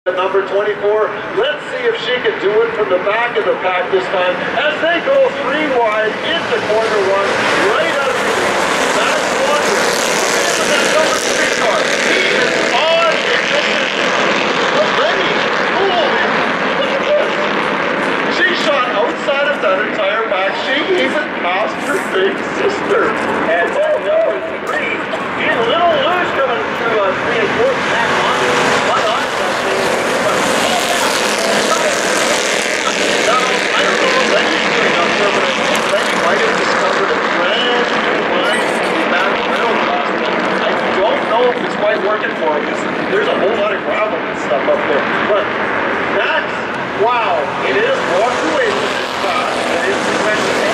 Number 24, let's see if she can do it from the back of the pack this time as they go 3 wide into corner 1, right out of the lead. That's Wonder. That number 3 car. He is on ignition. Already. Cool. Look at this. She shot outside of that entire pack. She even passed her big sister. And number 3, he's a little loose coming through 3 and 4 pack on. Might have discovered a brand new line in Bandolero costume. I don't know if it's quite working for him because there's a whole lot of gravel and stuff up there. But that's, wow, it is walked away with this car. It is the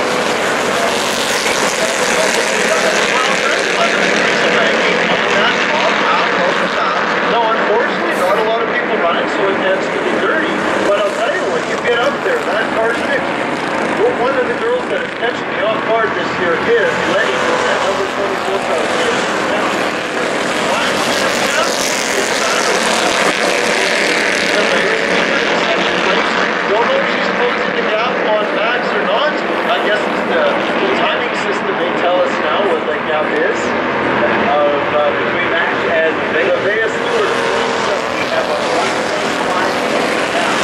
No, unfortunately, not a lot of people run it, so it tends to be dirty. But I'll tell you, when you get up there, that car's fixed. Well, one of the girls that is catching me off guard this year is Letty at number 24 car. Don't know if she's closing the gap on Max or not. I guess it's the timing system they tell us now what the gap is between Max and Vea Stewart. We have a 1.5 gap.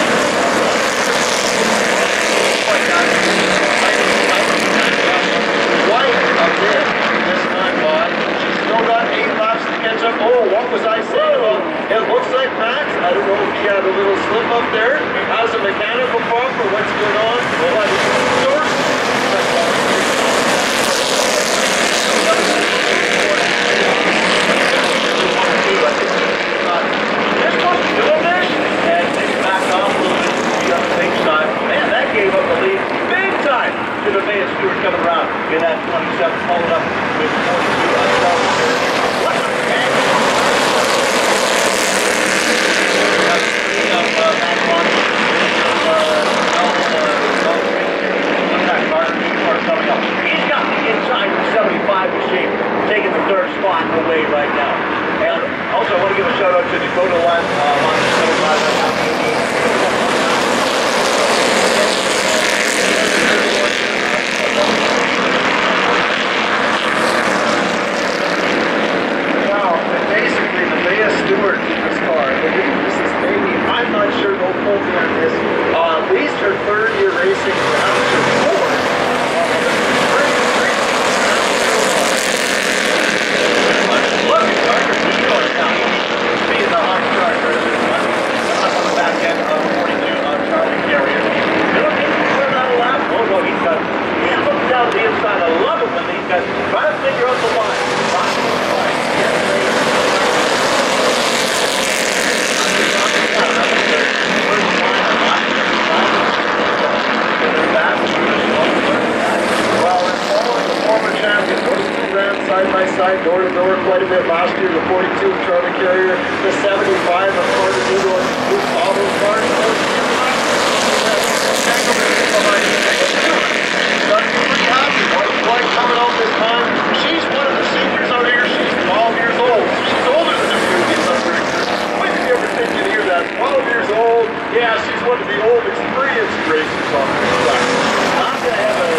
Oh, what was I saying about? It looks like Max, I don't know if he had a little slip up there, has a mechanical problem or what's going on. Well, I man, that gave up the lead big time to the Vea Stewart coming around in that 27, followed up with 42 on top. He's got the inside 75 machine, taking the 3rd spot away right now. And also, I want to give a shout out to Dakota One on the 75. Wow, and basically the Vea Stewart in this car, I believe this is maybe, I'm not sure, don't quote me on this, at least her 3rd year racing, perhaps her 4th. The inside, I love it when these guys try to figure out the line. Well, it's following the former champion. Those 2 ran side by side, door to door quite a bit last year. The 42 Charlie Carrier, the 75 of Carter Doodle, all those cars. Coming out this time, she's one of the seniors out here. She's 12 years old. She's older than the previous underrated. When did you ever think you'd hear that? 12 years old. Yeah, she's one of the old experienced racers on this track. I'm going to have a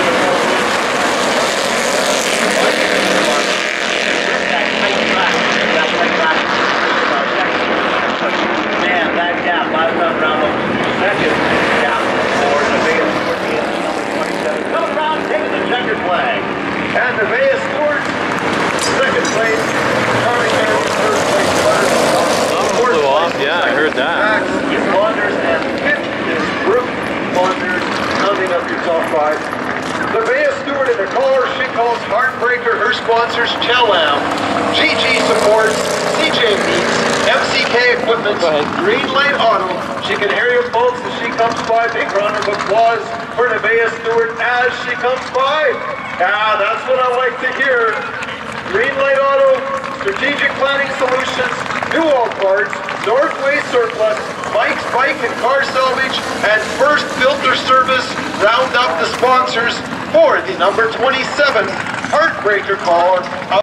man, that gap, last time around, second gap for the Vea Stewart number 27. Coming around, taking the checkered flag. And the Vea Stewart, 2nd place. Charlie Carey, 3rd place. Flew off, yeah, I heard that. Max is Wonders, and 5th is Brooke Wonders, rounding up your top 5. The Vea Stewart in the color she calls Heartbreaker, her sponsors Chelam, GG Supports, CJ Meats, MCK Equipment, Green Light Auto. She can hear you folks as she comes by. Big round of applause for the Vea Stewart as she comes by. Yeah, that's what I like to hear. Green Light Auto, Strategic Planning Solutions, New All Parts, Northway Surplus, Mike's Bike and Car Salvage, and First Filter Service round up the sponsors for the number 27 Heartbreaker car